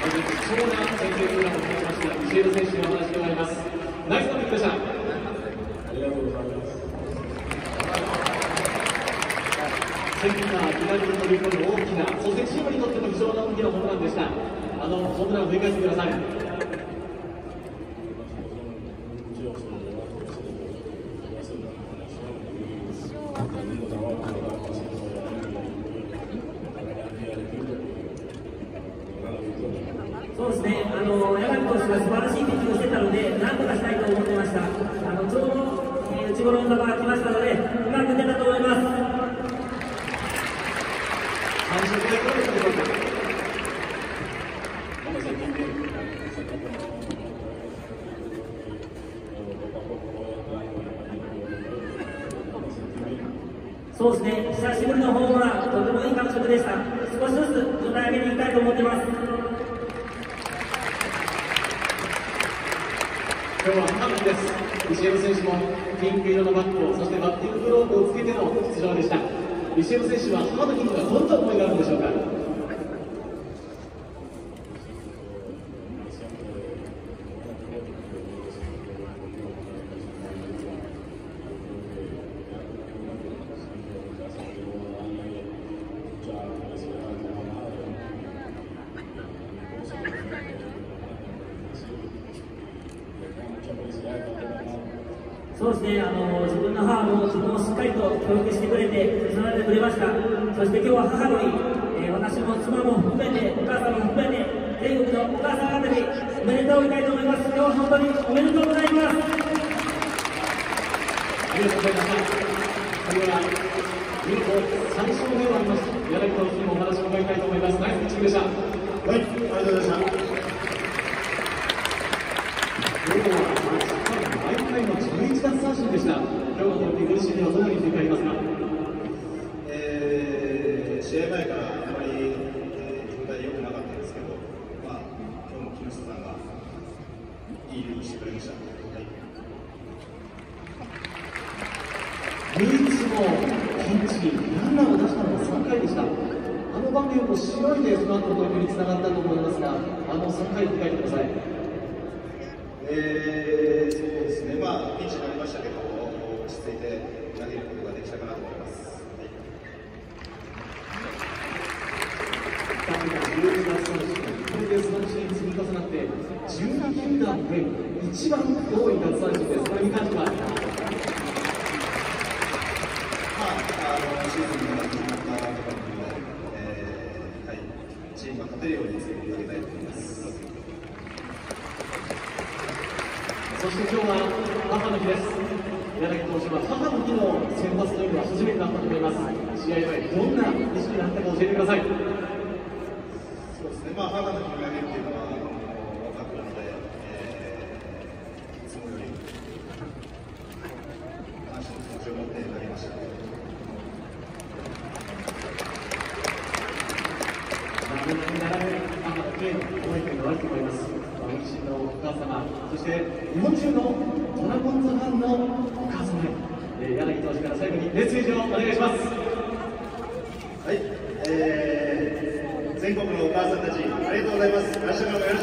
貴重な先制ツーランを放ちましたビシエド選手のお話でございます。ナイスバッティングでした。 ありがとうございます。 センター左に飛び込む大きな、そしてチームにとっても非常な大きなホームランでした。ホームランを振り返ってください。 そうですね、柳投手が素晴らしいピッチングをしてたので、なんとかしたいと思ってました。ちょうど、内頃の球が来ましたので、うまく出たと思います。 感触でどうでしょうか。 そうですね、久しぶりのホームラン、とてもいい感触でした。少しずつ状態上げていきたいと思ってます。 今日は母の日です。ビシエド選手もピンク色のバット、そしてバッティンググローブをつけての出場でした。ビシエド選手は母の日にはどんな思いがあるんでしょうか。 そうですね、自分の母も自分をしっかりと教育してくれて、支えてくれました。そして今日は母の日、私も妻も含めて、お母さんも含めて、全国のお母さん方におめでとう言いたいと思います。今日は本当におめでとうございます。 ありがとうございました。それでは、見事3勝目を挙げました。柳投手にもお話を伺いたいと思います。ナイスピッチングでした。 はい、ありがとうございました。 今日は毎回の11奪三振でした。今日の投球、ご自身ではどのように振り返りますか。 試合前からあまり状態良くなかったんですけど、今日も木下さんがいいリードしてくれました。 唯一のピンチにランナーを出したのは3回でした。場面をしのいでその後の投球につながったと思いますが、3回振り返ってください。 そうですね、ピンチになりましたけど、落ち着いて投げることができたかなと思います。 2桁11奪三振、これで三振積み重なって12球団で一番多い奪三振です。これに関してはシーズンの始まったところにも、チームが勝てるように作り上げたいと思います。 そして今日は母の日です。柳投手は母の日の先発というのは初めてだったと思います。試合前、どんな意識があったか教えてください。 そうですね、母の日に投げるというのは分かったので、いつもより感謝の気持ちを持って投げました。 並べ母の日への思いというのがあると思います。ご自身のお母様、そして日本中のドラゴンズファンのお母様へ、柳投手から最後にメッセージをお願いします。 はい、全国のお母さんたち、ありがとうございます。明日からもよろしくお願いします。